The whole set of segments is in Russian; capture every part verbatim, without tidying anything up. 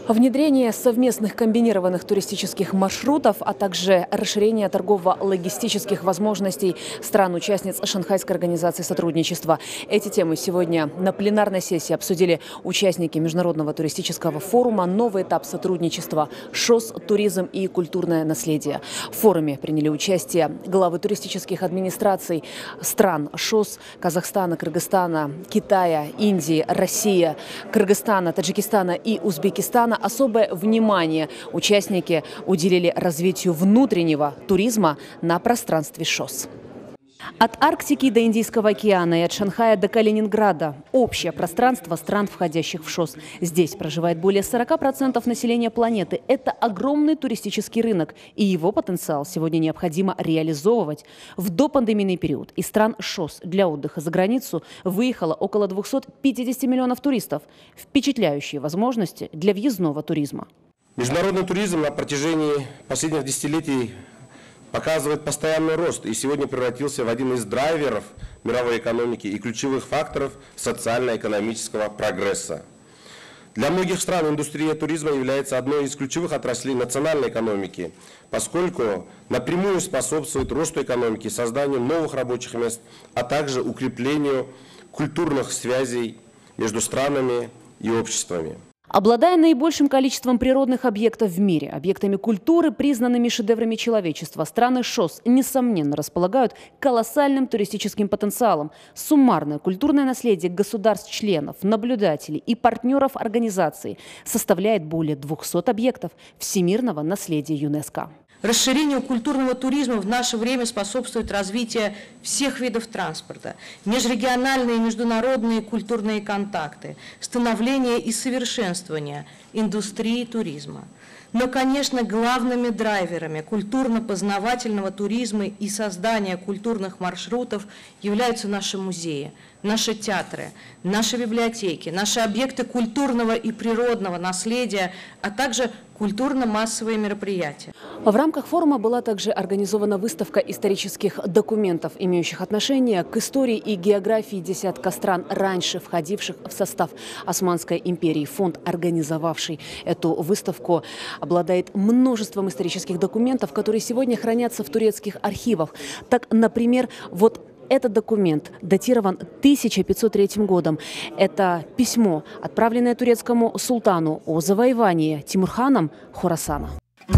Внедрение совместных комбинированных туристических маршрутов, а также расширение торгово-логистических возможностей стран-участниц Шанхайской организации сотрудничества. Эти темы сегодня на пленарной сессии обсудили участники Международного туристического форума «Новый этап сотрудничества. ШОС, туризм и культурное наследие». В форуме приняли участие главы туристических администраций стран ШОС Казахстана, Кыргызстана, Китая, Индии, России, Кыргызстана, Таджикистана и Узбекистана. Особое внимание участники уделили развитию внутреннего туризма на пространстве ШОС. От Арктики до Индийского океана и от Шанхая до Калининграда общее пространство стран, входящих в ШОС. Здесь проживает более сорока процентов населения планеты. Это огромный туристический рынок, и его потенциал сегодня необходимо реализовывать. В допандемийный период из стран ШОС для отдыха за границу выехало около двухсот пятидесяти миллионов туристов. Впечатляющие возможности для въездного туризма. Международный туризм на протяжении последних десятилетий показывает постоянный рост и сегодня превратился в один из драйверов мировой экономики и ключевых факторов социально-экономического прогресса. Для многих стран индустрия туризма является одной из ключевых отраслей национальной экономики, поскольку напрямую способствует росту экономики, созданию новых рабочих мест, а также укреплению культурных связей между странами и обществами. Обладая наибольшим количеством природных объектов в мире, объектами культуры, признанными шедеврами человечества, страны ШОС, несомненно, располагают колоссальным туристическим потенциалом. Суммарное культурное наследие государств-членов, наблюдателей и партнеров организации составляет более двухсот объектов всемирного наследия ЮНЕСКО. Расширению культурного туризма в наше время способствует развитие всех видов транспорта, межрегиональные и международные культурные контакты, становление и совершенствование индустрии туризма. Но, конечно, главными драйверами культурно-познавательного туризма и создания культурных маршрутов являются наши музеи, наши театры, наши библиотеки, наши объекты культурного и природного наследия, а также культурно-массовые мероприятия. В рамках форума была также организована выставка исторических документов, имеющих отношение к истории и географии десятка стран, раньше входивших в состав Османской империи. Фонд, организовавший эту выставку, обладает множеством исторических документов, которые сегодня хранятся в турецких архивах. Так, например, вот этот документ датирован тысяча пятьсот третьим годом. Это письмо, отправленное турецкому султану о завоевании Тимурханом Хорасана.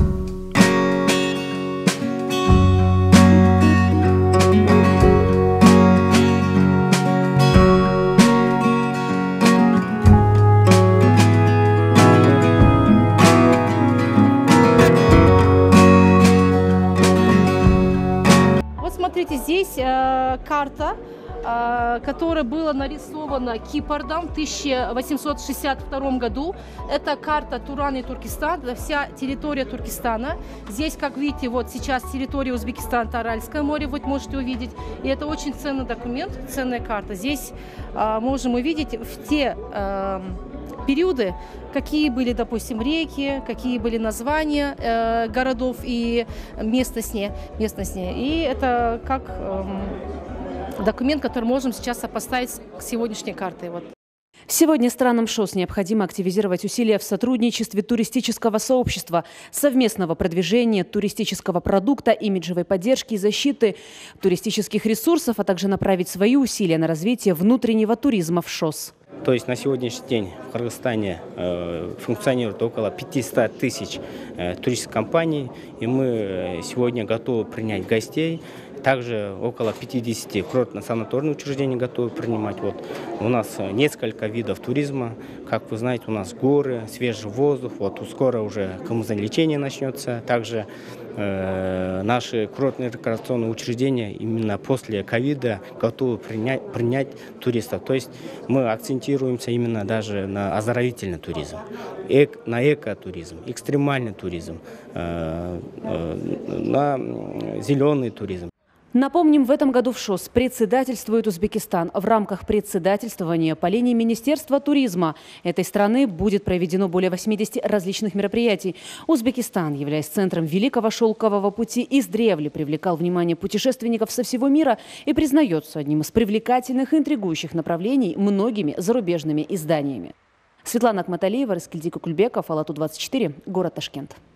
Смотрите, здесь э, карта, э, которая была нарисована Кипардом в тысяча восемьсот шестьдесят втором году. Это карта Туран и Туркестан, это вся территория Туркестана. Здесь, как видите, вот сейчас территория Узбекистана, Аральское море, вы можете увидеть. И это очень ценный документ, ценная карта. Здесь э, можем увидеть в те э, периоды, какие были, допустим, реки, какие были названия э, городов и местности, местности. И это как э, документ, который можем сейчас сопоставить с сегодняшней картой. Вот. Сегодня странам ШОС необходимо активизировать усилия в сотрудничестве туристического сообщества, совместного продвижения туристического продукта, имиджевой поддержки и защиты туристических ресурсов, а также направить свои усилия на развитие внутреннего туризма в ШОС. То есть на сегодняшний день в Кыргызстане э, функционирует около пятисот тысяч э, туристических компаний, и мы сегодня готовы принять гостей. Также около пятидесяти курортно-санаторных учреждений готовы принимать. Вот у нас несколько видов туризма. Как вы знаете, у нас горы, свежий воздух. Вот скоро уже лечение начнется. Также э, наши курортные рекреационные учреждения именно после ковида готовы принять, принять туристов. То есть мы акцентируемся именно даже на оздоровительный туризм, эк, на экотуризм, экстремальный туризм, э, э, на зеленый туризм. Напомним, в этом году в ШОС председательствует Узбекистан. В рамках председательствования по линии Министерства туризма этой страны будет проведено более восьмидесяти различных мероприятий. Узбекистан, являясь центром Великого шелкового пути, издревле привлекал внимание путешественников со всего мира и признается одним из привлекательных и интригующих направлений многими зарубежными изданиями. Светлана Акматалиева, Раскельдик Кульбеков, Алату двадцать четыре, город Ташкент.